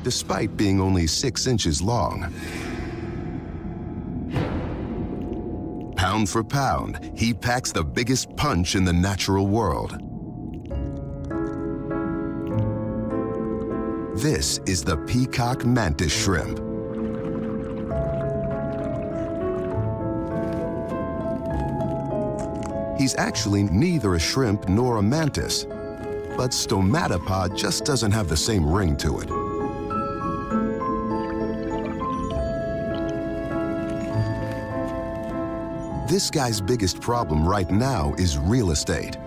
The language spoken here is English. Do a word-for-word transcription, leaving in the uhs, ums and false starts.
despite being only six inches long. Pound for pound, he packs the biggest punch in the natural world. This is the Peacock Mantis shrimp. He's actually neither a shrimp nor a mantis, but stomatopod just doesn't have the same ring to it. This guy's biggest problem right now is real estate.